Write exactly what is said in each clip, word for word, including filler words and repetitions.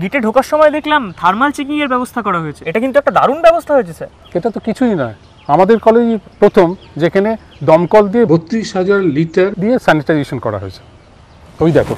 গেটে ঢোকার সময় দেখলাম থার্মাল চেকিং এর ব্যবস্থা করা হয়েছে, এটা কিন্তু একটা দারুণ ব্যবস্থা হয়েছে স্যার। এটা তো কিছুই নয়, আমাদের কলেজ প্রথম যেখানে দমকল দিয়ে বত্রিশ হাজার লিটার দিয়ে স্যানিটাইজেশন করা হয়েছে। ওই দেখো,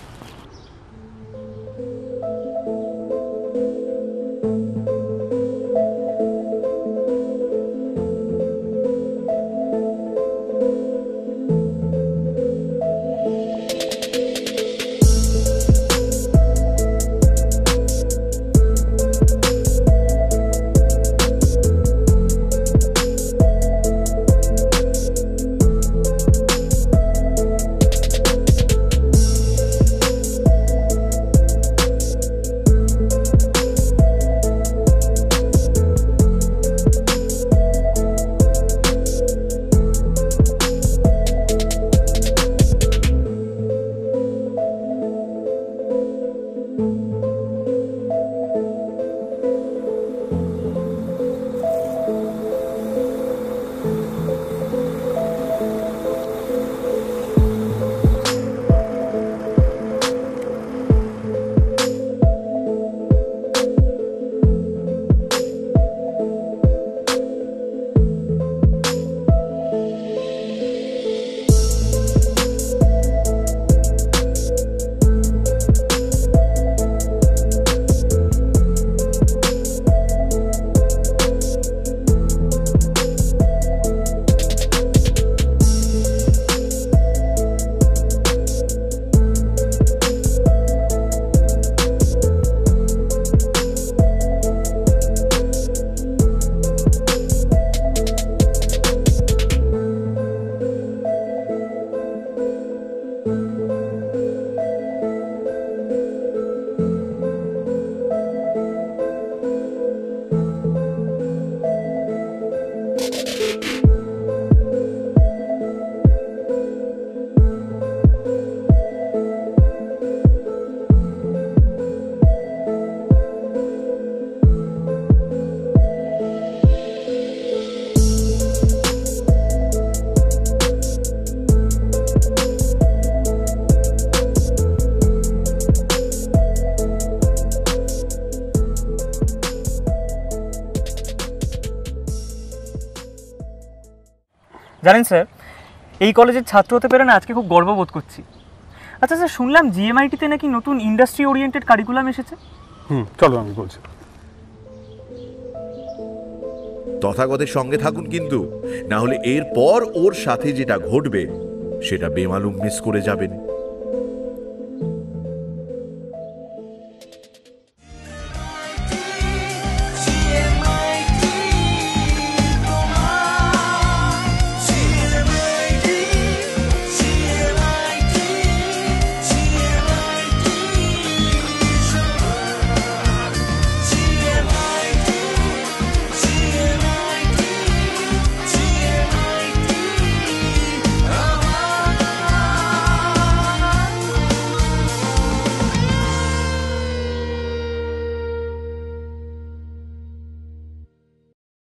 জানেন স্যার, এই কলেজের ছাত্র হতে পেরে না আজকে খুব গর্ববোধ করছি। আচ্ছা স্যার, শুনলাম জিএমআইটিতে নাকি নতুন ইন্ডাস্ট্রি ওরিয়েন্টেড কারিকুলাম এসেছে। হুম, চলো আমি বলছি। তথাগতের সঙ্গে থাকুন কিন্তু, না হলে এরপর ওর সাথে যেটা ঘটবে সেটা বেমালুম মিস করে যাবেন।